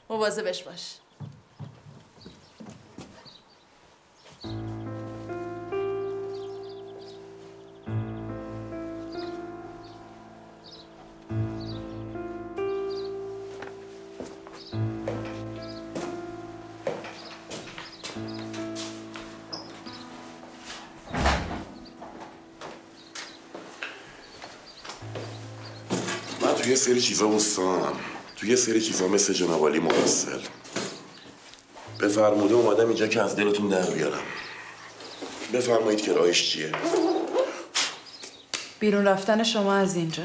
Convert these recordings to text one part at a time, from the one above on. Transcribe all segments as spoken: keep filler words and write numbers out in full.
مواظبش باش. توی یه سری چیزا استادم، توی یه سری چیزا مثل جناب عالی مقصل. بفرموده اومدم اینجا که از دلتون در بیارم. بفرمایید که راهش چیه؟ بیرون رفتن شما از اینجا.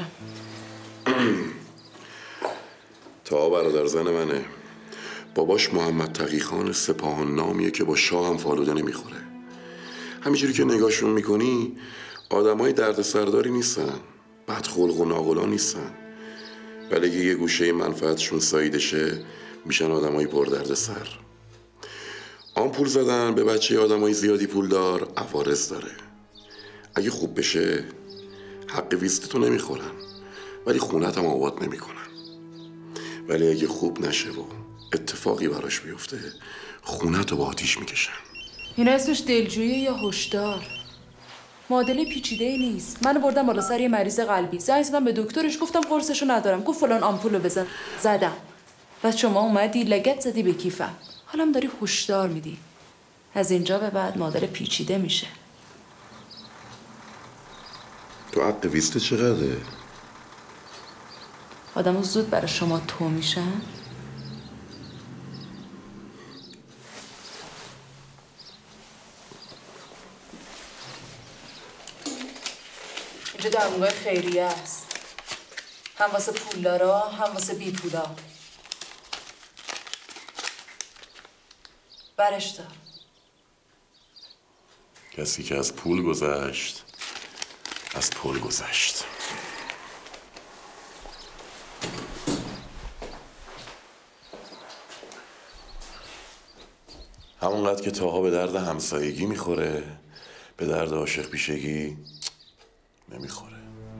تا برادر زن منه. باباش محمد تقی خان سپاهان نامیه که با شاه هم فالوده نمیخوره. همینجوری که نگاهشون میکنی آدمای درد سرداری نیستن، بدخلق و ناقلا نیستن، ولی اگه یه گوشه منفعتشون ساییدشه میشن آدمای پر درد سر. آمپول زدن به بچه آدمای زیادی پولدار عوارض داره. اگه خوب بشه حق ویزیتتو نمیخورن ولی خونت هم آباد نمیکنن. ولی اگه خوب نشه و اتفاقی براش بیفته خونتو با آتیش میکشن. این اسمش دلجویی یا هشدار؟ معادله پیچیده ای نیست. من بردم بالا سر یه مریض قلبی، زنگ زدم به دکترش، گفتم قرصشو ندارم، گفت فلان آمپولو بزن. زدم. بعد شما اومدی لگد زدی به کیفم. حالا داری هشدار میدی. از اینجا به بعد معادله پیچیده میشه. تو حق ویزیت چقدره؟ آدمو زود برای شما تو میشن؟ اینجا درمونگاه خیریه است. هم واسه پولدارا هم واسه بی پولا. برش دار. کسی که از پول گذشت از پول گذشت. همونقدر که تاها به درد همسایگی میخوره به درد عاشق پیشگی نمیخوره.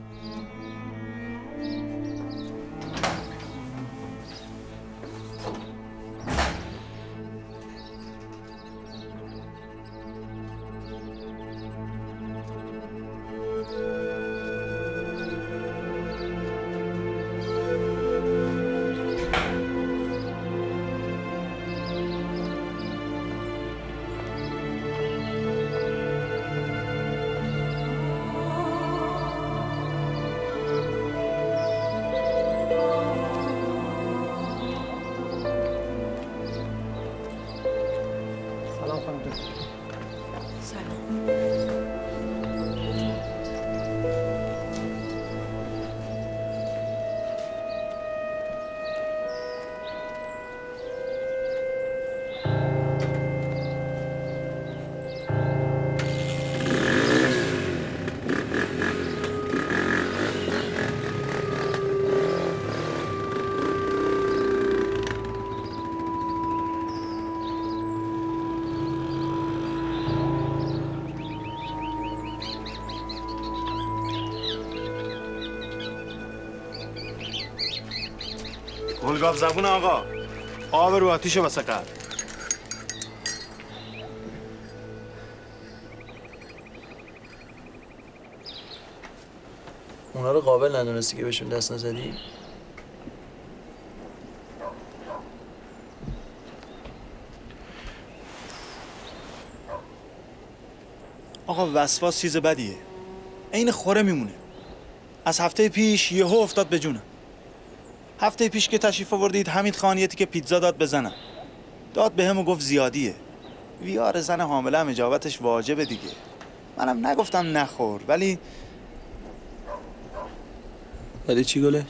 گلگاف زبون آقا، آب رو آتیشه واسه قلب. اونا رو قابل ندونستی که بهشون دست نزدی؟ آقا وسواس چیز بدیه، عین خوره میمونه. از هفته پیش یهو افتاد به جونم. هفته پیش که تشریف آوردید حمید خانیتی که پیتزا داد بزنم، داد به هم و گفت زیادیه. ویار زن حامله هم اجابتش واجبه دیگه. منم نگفتم نخور، ولی ولی چی گله؟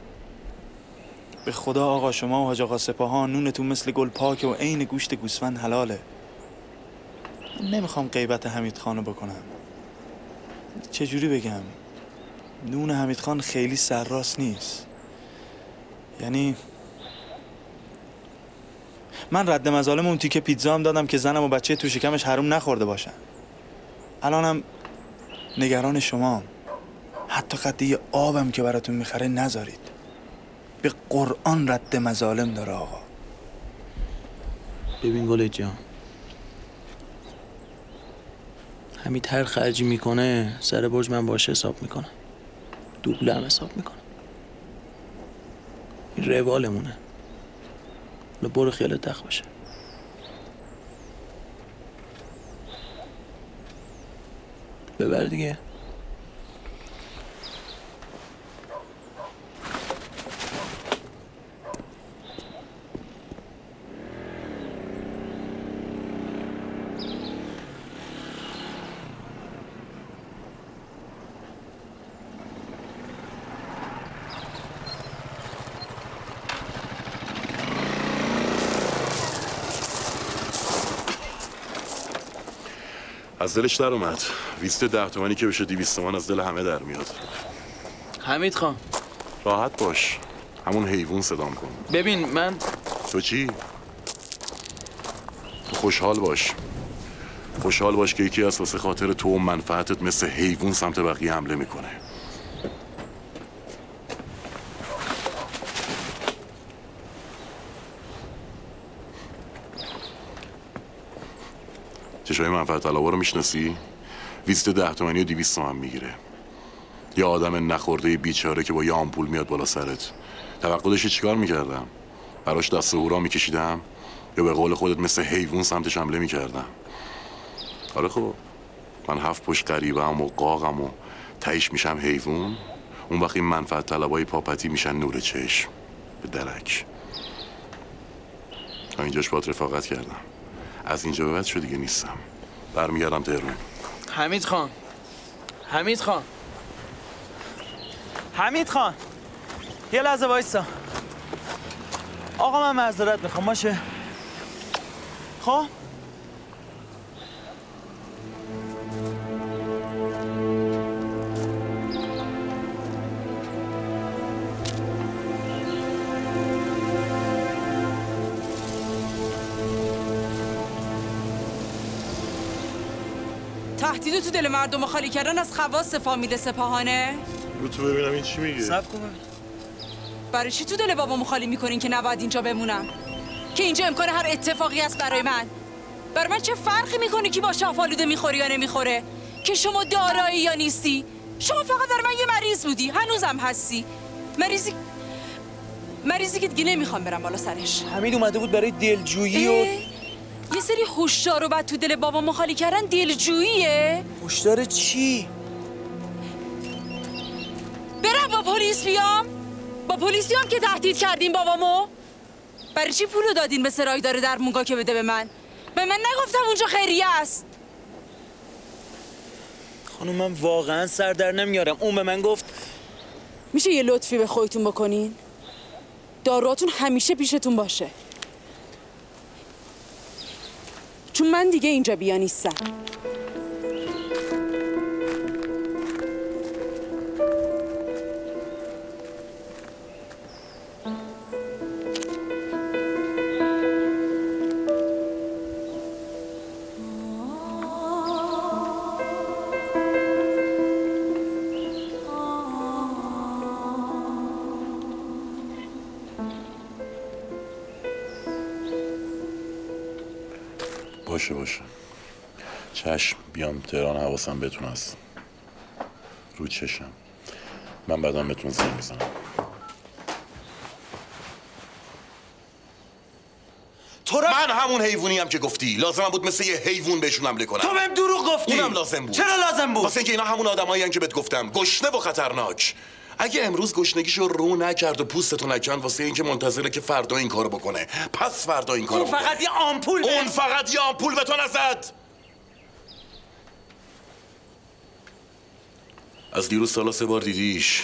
به خدا آقا شما و حاج آقا سپاهان نونتون مثل گل پاکه و عین گوشت گوسفند حلاله. من نمیخوام غیبت حمید خانو بکنم. چجوری بگم؟ نون حمید خان خیلی سرراست نیست. یعنی من رد مظالم اون تیکه پیتزا هم دادم که زنم و بچه تو شکمش حروم نخورده باشن. الانم نگران شما، حتی قطعه آبم که براتون میخره نذارید. به قرآن رد مظالم داره آقا. ببین گل جان، همین هر خرجی میکنه سر برج من باشه حساب میکنم، دوبله هم حساب میکنم. این روالمونه. حالا برو خیالت دخ باشه. ببر دیگه. از دلش در اومد. ویست ده تومنی که بشه دویست تومن از دل همه در میاد. حمید خان راحت باش، همون حیوان صدام کن. ببین من تو چی؟ تو خوشحال باش. خوشحال باش که یکی از واسه خاطر تو و منفعتت مثل حیوان سمت بقیه حمله میکنه. چشای منفعت طلبا رو میشناسی؟ ویست ده تومنی و دویست تومن میگیره. یه آدم نخورده بیچاره که با یه آمپول میاد بالا سرت. توقع داشتی چیکار میکردم؟ براش دست و هورا میکشیدم یا به قول خودت مثل حیوان سمتش حمله میکردم؟ آره خب من هفت پشت غریبه هم و قاقم و تهیش میشم حیوان. اون وقت این منفعت طلبای پاپتی میشن نور چشم به درک. تا اینجاش باید رفاقت کردم، از اینجا به بعد شو دیگه نیستم. برمیگردم تهران. حمید خان حمید خان حمید خان یه لحظه وایسا. آقا من معذرت میخوام باشه. خب تهدید تو دل مردم خالی کردن از خواص فامیل سپاهانه؟ رو تو ببینم این چی میگه؟ صبر کن ببین. برای چی تو دل بابامو خالی میکنین که نباید اینجا بمونم؟ که اینجا امکان هر اتفاقی است برای من. برای من چه فرقی میکنه که با شافالوده میخوری یا نمیخوره؟ که شما دارایی یا نیستی؟ شما فقط برای من یه مریض بودی، هنوزم هستی. مریضی مریضی که دیگه نمیخوام برم بالا سرش. حمید اومده بود برای دلجویی و یه سری هوشدار رو بعد تو دل بابامو خالی کردن دلجوییه؟ هوشدار چی؟ برم با پلیس بیام؟ با پلیس بیام که تهدید کردین بابامو؟ برای چی پولو دادین به سرای داره در مونگا که بده به من؟ به من نگفتم اونجا خیریه است. خانم من واقعا سر در نمیارم. اون به من گفت میشه یه لطفی به خودتون بکنین؟ داروهاتون همیشه پیشتون باشه، چون من دیگه اینجا بیا نیستم. باشه باشه چشم، بیام تهران حواسم بهتون هست. رو چشم. من بعدم بهتون زنگ میزنم. تو را... من همون حیوانی هم که گفتی. لازم بود مثل یه حیوان بهشون حمله کنم. تو بهم دروغ گفتی. اونم لازم بود. چرا لازم بود؟ واسه اینکه اینا همون آدمایی هستن که بهت گفتم، گشنه و خطرناک. اگه امروز گشنگیشو رو نکرد و پوستتو نکن واسه اینکه منتظره که فردا این کارو بکنه، پس فردا این کارو اون بکنه. فقط یه آمپول اون به... فقط یه آمپول به تو نزد. از دیروز سالا سه بار دیدیش،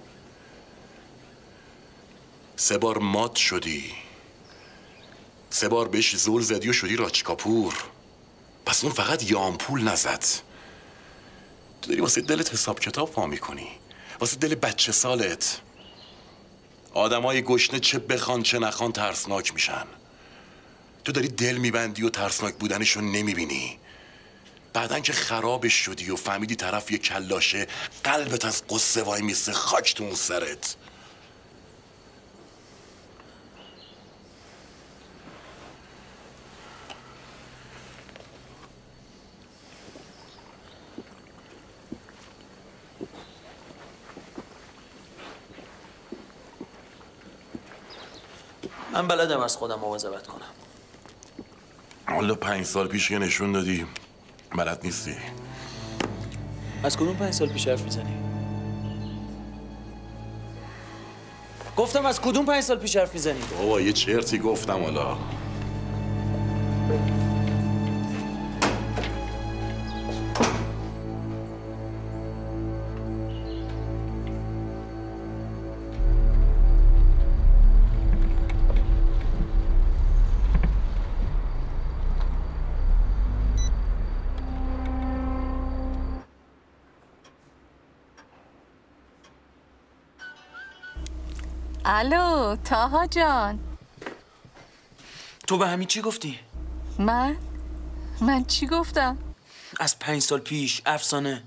سه بار مات شدی، سه بار بهش زول زدی و شدی راچ کاپور. پس اون فقط یه آمپول نزد. تو داری واسه دلت حساب کتاب پا میکنی، واسه دل بچه سالت. آدمای گشنه چه بخوان چه نخوان ترسناک میشن. تو داری دل میبندی و ترسناک بودنشو نمیبینی. بعدن که خرابش شدی و فهمیدی طرف یه کلاشه، قلبت از قصه وای میسته خاک تو اون سرت. من بلدم از خودم مواظبت کنم. حالا پنج سال پیش که نشون دادی بلد نیستی. از کدوم پنج سال پیش حرف میزنی؟ گفتم از کدوم پنج سال پیش حرف میزنی؟ بابا یه چرتی گفتم حالا. الو تاها جان. تو به همین چی گفتی؟ من؟ من چی گفتم؟ از پنج سال پیش افسانه.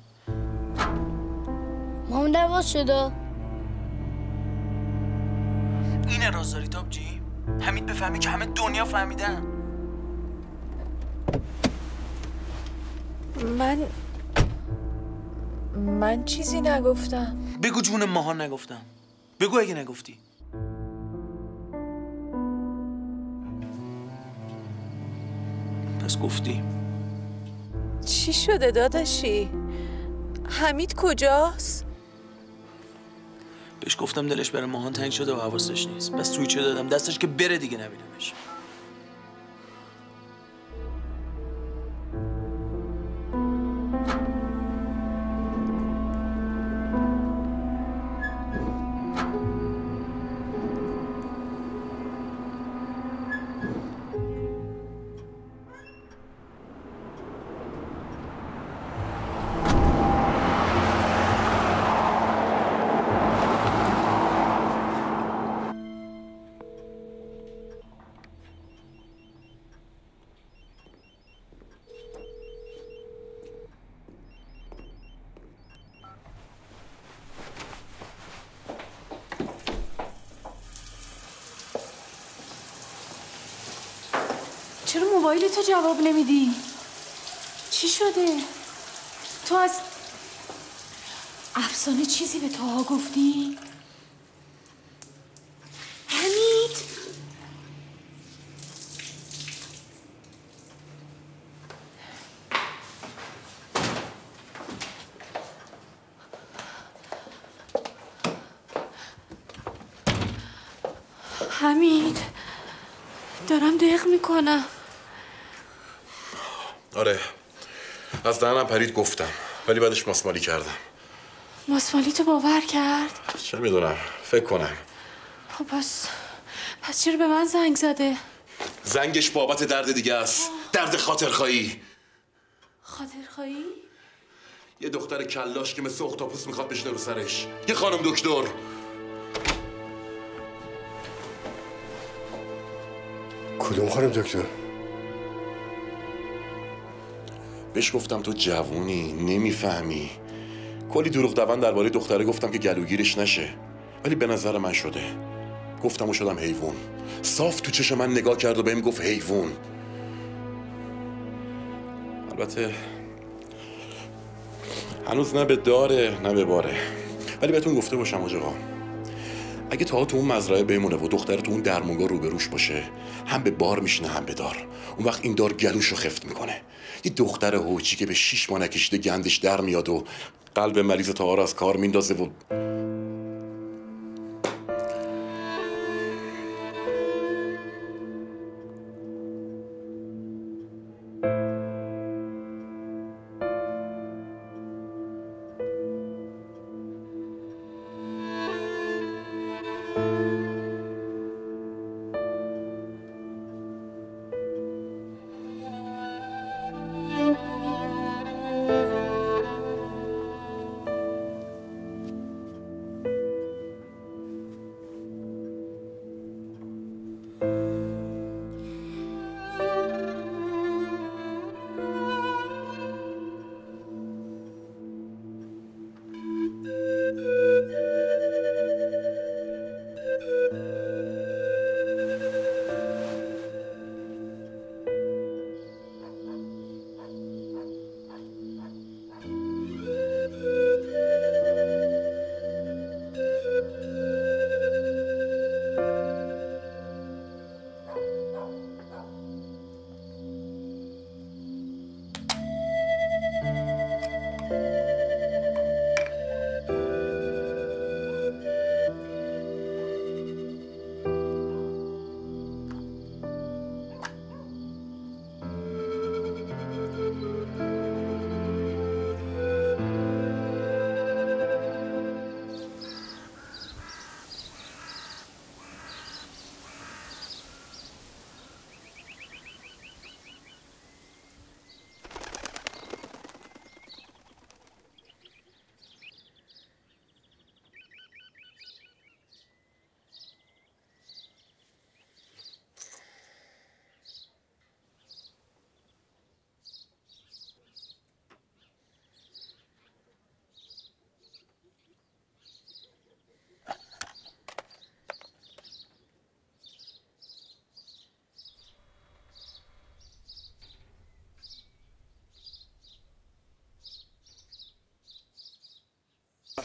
مام دواز شده. اینه رازداری تابجی؟ حمید بفهمی که همه دنیا فهمیدن. من من چیزی نگفتم. بگو جون ماهان نگفتم. بگو اگه نگفتی. پس گفتی. چی شده داداشی؟ حمید کجاست؟ بهش گفتم دلش برای ماهان تنگ شده و حواسش نیست. بس سویچه دادم دستش که بره دیگه نبینمش. چرا موبایل تو جواب نمیدی؟ چی شده؟ تو از افسانه چیزی به تاها گفتی؟ حمید حمید دارم دق میکنم. آره از دهنم پرید گفتم ولی بعدش ماسمالی کردم. ماسمالی تو باور کرد؟ چه میدونم فکر کنم. خب پس پس چرا به من زنگ زده؟ زنگش بابت درد دیگه است. درد خاطرخواهی. خاطرخواهی؟ یه دختر کلاش که مثل اختاپوس میخواد بشینه رو سرش. یه خانم دکتر. کدوم خانم دکتر؟ بهش گفتم تو جوونی نمیفهمی. کلی دروغ دوان درباره دختره گفتم که گلوگیرش نشه ولی به نظر من شده. گفتم و شدم حیوان. صاف تو چشم من نگاه کرد و بهم گفت حیوان. البته هنوز نه به داره نه به باره ولی بهتون گفته باشم آج آقا اگه تا تو اون مزرعه بمونه و دختر تو اون درمونگاه روبروش باشه هم به بار میشینه هم به دار. اون وقت این دار گلوش رو خفت میکنه. یه دختر هوچی که به شیش ماه نکشیده گندش در میاد و قلب مریض تاها رو از کار میندازه و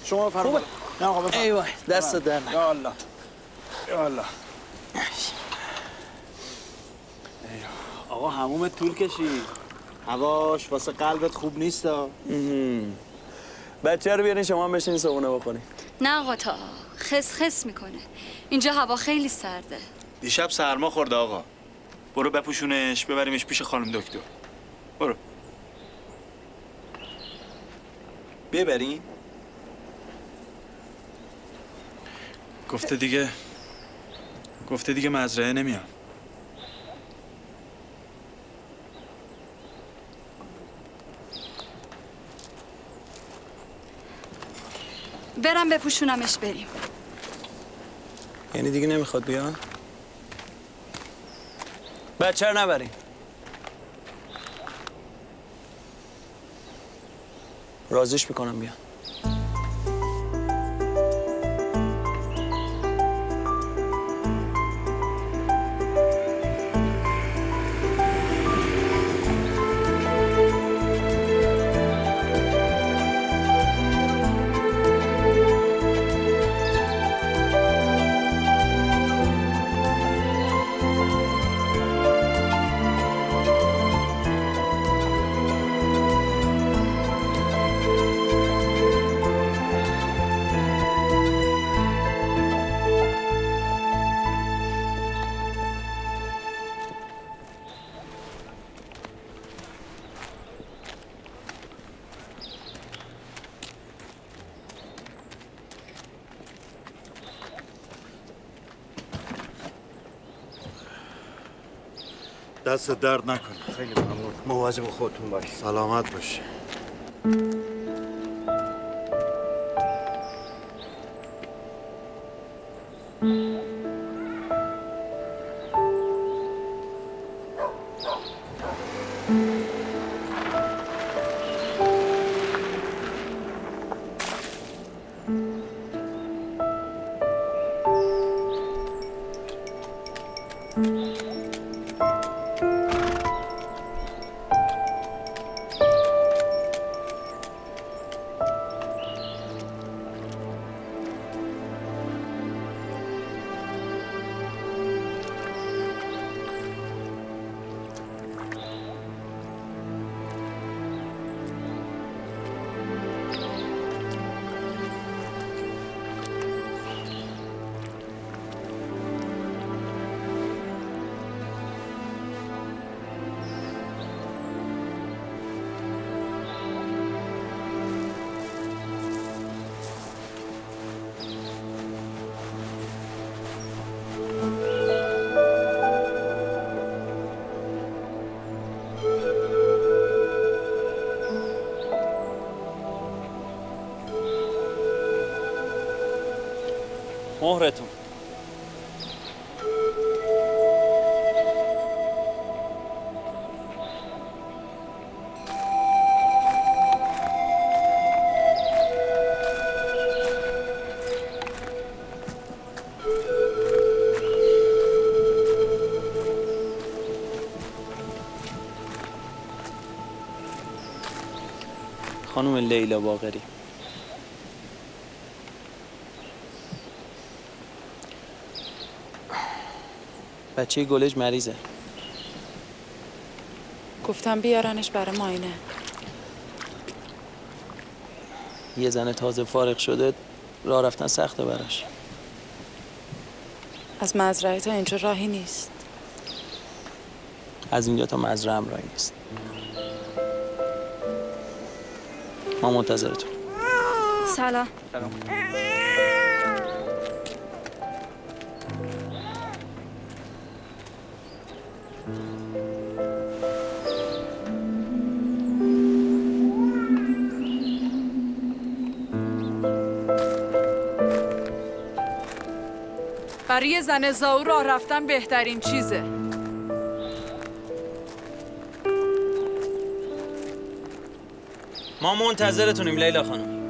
شما بفرمایید. نه آقا بفرمایید. ای وای دست در نکن. یا الله یا الله. آقا همومت طول کشید. هواش واسه قلبت خوب نیست ها. بچه رو بیارین شما هم بشین صبحونه بخورین. نه آقا تا خس خس میکنه. اینجا هوا خیلی سرده. دیشب سرما خورده آقا. برو بپوشونش ببریمش پیش خانم دکتر. برو. ببرین؟ گفته دیگه گفته دیگه مزرعه نمیام. برم بپوشونمش بریم. یعنی دیگه نمیخواد بیان؟ بچه رو نبرین. رازیش میکنم بیان. دست درد نکنه. خیلی ممنون. مواظب خودتون باشید. سلامت باشی. مهرتون. خانم لیلا باقری. بچه گلج مریضه. گفتم بیارنش برای معاینه. یه زن تازه فارغ شده راه رفتن سخته براش. از مزرعه تا اینجا راهی نیست. از اینجا تا مزرعه هم راهی نیست. ما منتظرتون. سلام. سلام. برای زن زاو راه رفتن بهترین چیزه. ما منتظرتونیم لیلا خانم.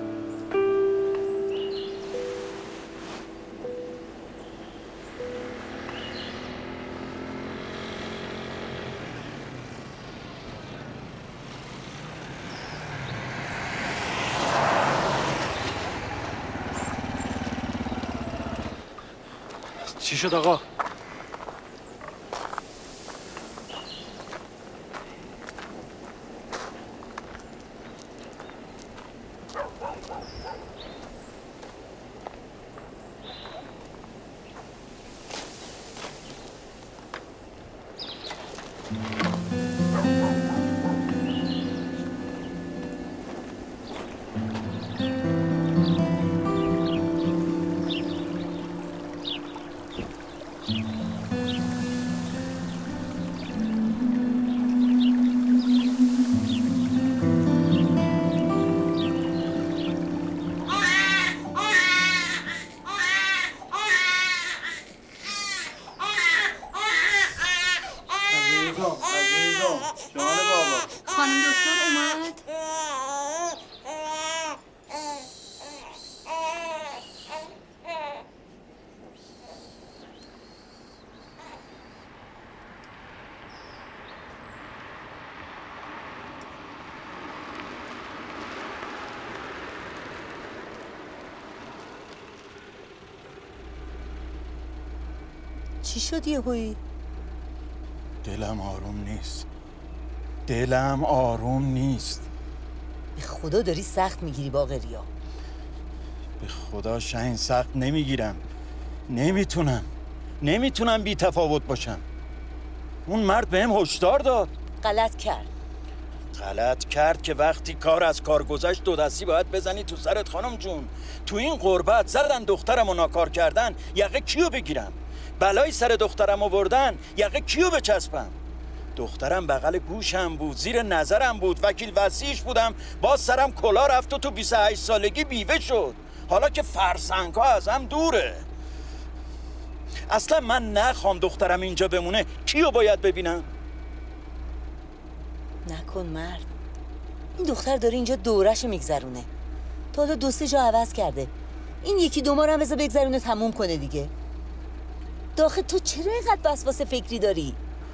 چی شد آقا؟ خانم دکتر اومد؟ چی شد یهویی؟ دلم آروم نیست. دلم آروم نیست. به خدا داری سخت میگیری باقریا. به خدا شاهین سخت نمیگیرم. نمیتونم. نمیتونم بی تفاوت باشم. اون مرد بهم هشدار داد. غلط کرد. غلط کرد که وقتی کار از کار گذشت دو دستی باید بزنی تو سرت خانم جون. تو این قربت زدن دخترمو ناکار کردن، یقه کیو بگیرم؟ بلای سر دخترم آوردن، یقه کیو بچسبم؟ دخترم بغل گوشم بود، زیر نظرم بود، وکیل وصیش بودم، باز سرم کلا رفت و تو بیست و هشت سالگی بیوه شد. حالا که فرسنگ ها ازم دوره. اصلا من نخوام دخترم اینجا بمونه، کیو باید ببینم؟ نکن مرد. این دختر داره اینجا دورش میگذرونه. تا حالا دو سه جا عوض کرده. این یکی دو ماه هم بذار بگذرونه تموم کنه دیگه. داخل تو چرا اینقدر وسواس فکری داری؟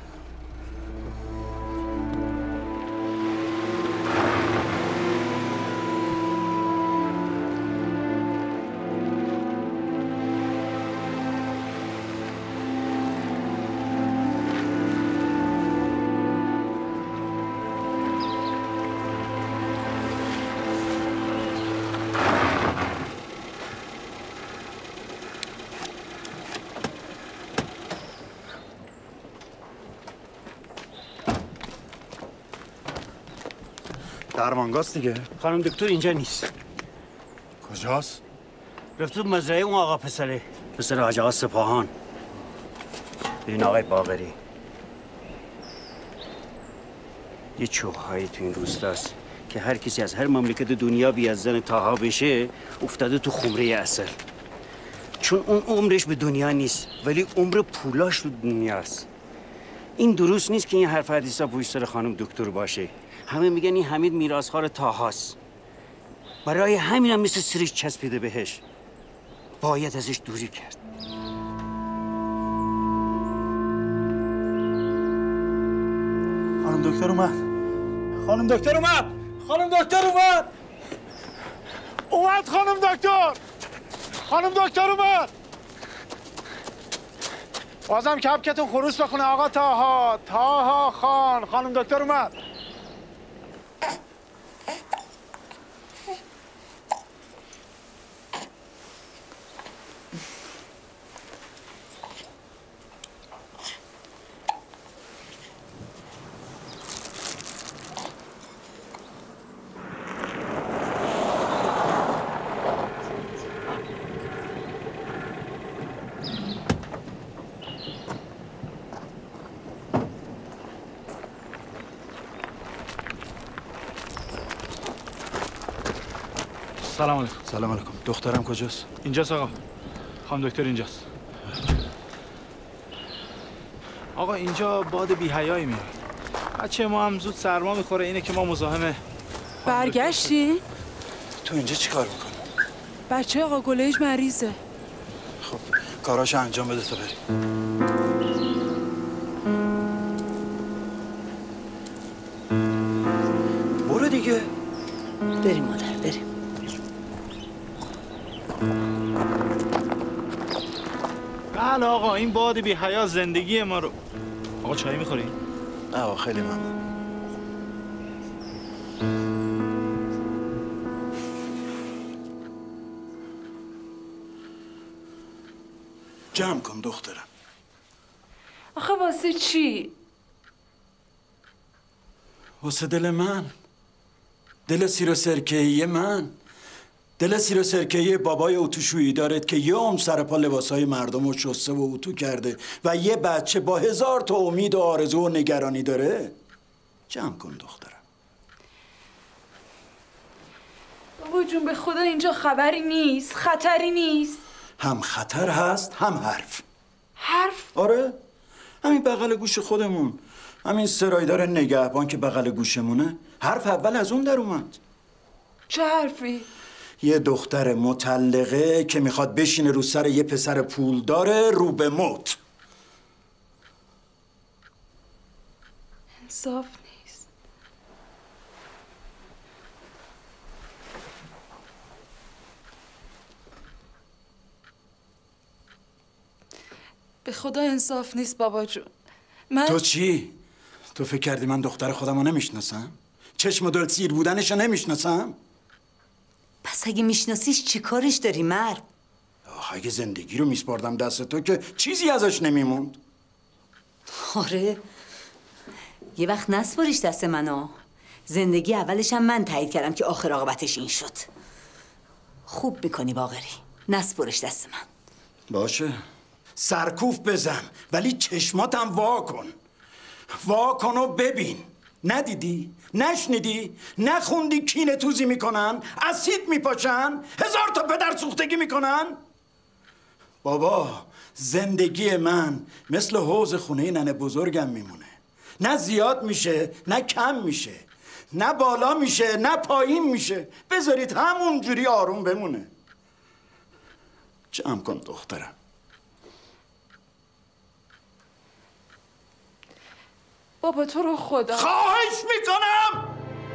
درمانگاست دیگه. خانم دکتر اینجا نیست. کجاست؟ رفت تو مزرعه اون آقا پسره، پسر حاج آقا سپاهان. این آقای باقری یه چوهایی تو این روستاست که هر کسی از هر مملکت دنیا بی از زن تاها بشه افتاده تو خمره اصل. چون اون عمرش به دنیا نیست ولی عمر پولاش تو دنیاست. این درست نیست که این حرف حدیثا پشت سر خانم دکتر باشه. همه میگن این حمید میراث‌خوار تاهاست. برای همین هم مثل سرش چسبیده بهش. باید ازش دوری کرد. خانم دکتر اومد. خانم دکتر اومد. خانم دکتر اومد. اومد خانم دکتر. خانم دکتر اومد. بازم کپکتون خروس بخونه آقا تاها. تاها خان. خانم دکتر اومد. سلام علیکم. سلام علیکم. دخترم کجاست؟ اینجاست آقا. خانم دکتر اینجاست. آقا اینجا باد بی حیایی میاد. بچه ما هم زود سرما میخوره، اینه که ما مزاحم. برگشتی؟ تو اینجا چی کار میکنی؟ بچه آقا گلیج مریضه. خب کاراشو انجام بده تا بریم. برو دیگه. بریم مادر بریم. بله آقا، این باد بی حیا زندگی ما رو. آقا چای میخوری؟ نه آقا خیلی ممنون. جمع کن دخترم. آخه واسه چی؟ واسه دل من، دل سیر و سرکه‌ای من، دل سیر و سرکه‌ای بابای اتوشویی دارد که یه عمر سر پا لباسای مردم رو شسته و اتو کرده و یه بچه با هزار تا امید و آرزو و نگرانی داره. جمع کن دخترم. بابا جون به خدا اینجا خبری نیست، خطری نیست. هم خطر هست هم حرف. حرف؟ آره، همین بغل گوش خودمون، همین سرایدار نگهبان که بغل گوشمونه، حرف اول از اون در اومد. چه حرفی؟ یه دختر مطلقه که میخواد بشینه رو سر یه پسر پولدار رو به موت. انصاف نیست. به خدا انصاف نیست بابا جون. من تو چی؟ تو فکر کردی من دختر خودم رو نمیشناسم؟ چشم و دل سیر بودنش رو نمیشناسم؟ پس اگه میشناسیش چی کارش داری مرد؟ آخه اگه زندگی رو میسپردم دست تو که چیزی ازش نمیموند. آره، یه وقت نسپاریش دست منو. زندگی اولش هم من تایید کردم که آخر عاقبتش این شد. خوب میکنی باقری، نسپارش دست من. باشه، سرکوف بزن ولی چشماتم وا کن. وا کن و ببین. ندیدی؟ نشنیدی؟ نخوندی کینه توزی میکنن؟ اسید میپاشن؟ هزار تا پدر سوختگی میکنن؟ بابا زندگی من مثل حوض خونه ننه بزرگم میمونه. نه زیاد میشه نه کم میشه، نه بالا میشه نه پایین میشه. بذارید همون جوری آروم بمونه. جمع کن دخترم. بابا تو رو خدا خواهش میکنم.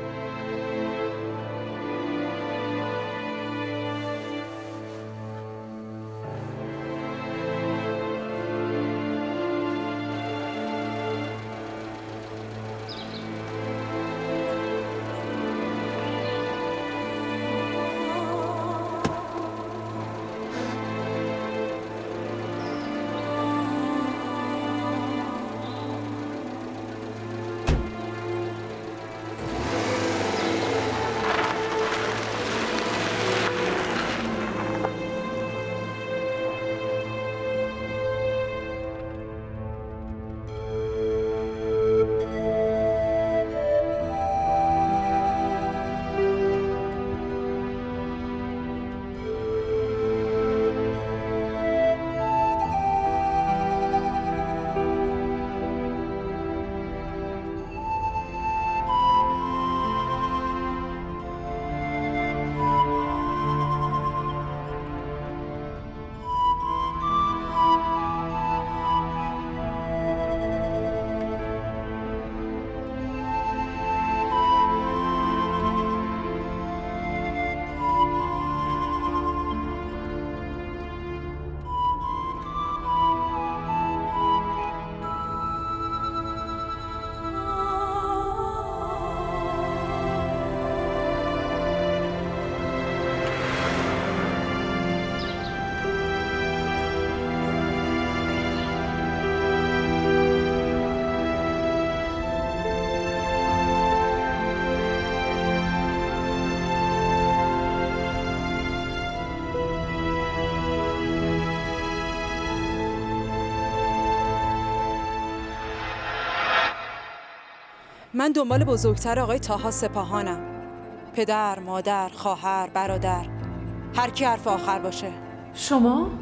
من دنبال بزرگتر آقای طاها سپاهانم. پدر، مادر، خواهر، برادر، هر کی حرف آخر باشه. شما؟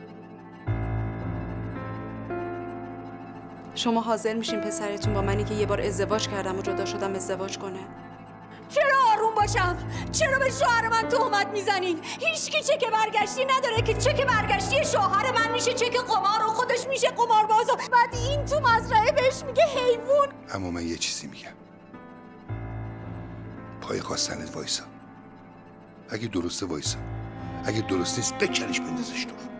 شما حاضر میشین پسرتون با منی که یه بار ازدواج کردم و جدا شدم ازدواج کنه؟ چرا آروم باشم؟ چرا به شوهر من تهمت میزنین؟ هیچکی چک برگشتی نداره که چک برگشتی شوهر من میشه چک قمار و خودش میشه قمارباز و بعد این تو مزرعه بهش میگه حیوان. اما من یه چیزی میگم، پای خواستنت وایسا. اگه درسته وایسا، اگه درست نیست بکنیش بندازش دور.